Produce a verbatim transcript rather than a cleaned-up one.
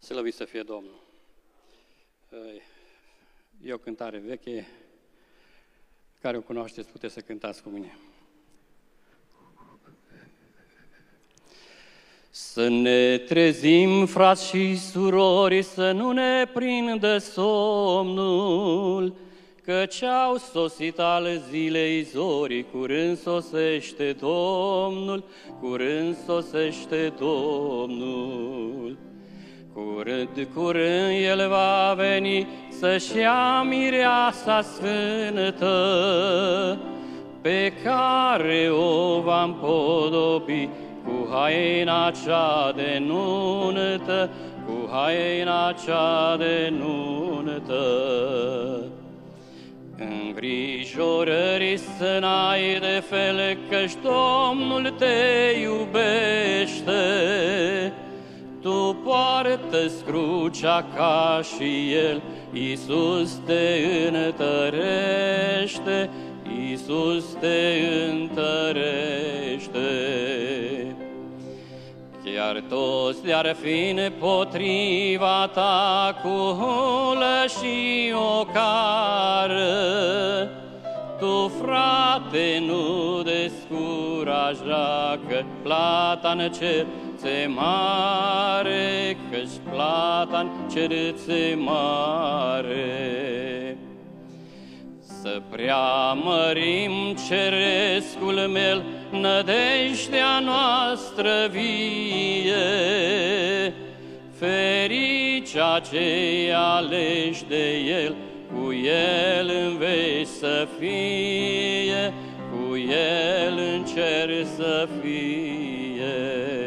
Slăvit să fie Domnul! E o cântare veche, care o cunoașteți, puteți să cântați cu mine. Să ne trezim, frați și surori, să nu ne prindă somnul, căci au sosit ale zilei zorii, curând sosește Domnul, curând sosește Domnul. Curând, curând El va veni să-și ia mireasa sfântă, pe care o va împodobi cu haina cea de nuntă, cu haina cea de nuntă. Îngrijorării să n-ai de fel, căci Domnul te iubește. Tu poartă-ți crucea ca și El, Iisus te întărește, Iisus te întărește. Chiar toți le-ar fi împotriva ta cu hulă și ocară, tu, frate, nu descuraja, că plata-n cer ți-e mare, că-și plata-n cer ți-e mare. Să preamărim cerescul meu, nădejdea noastră vie, fericea ce aleși de El, cu El în veci să fie, cu El în cer să fie.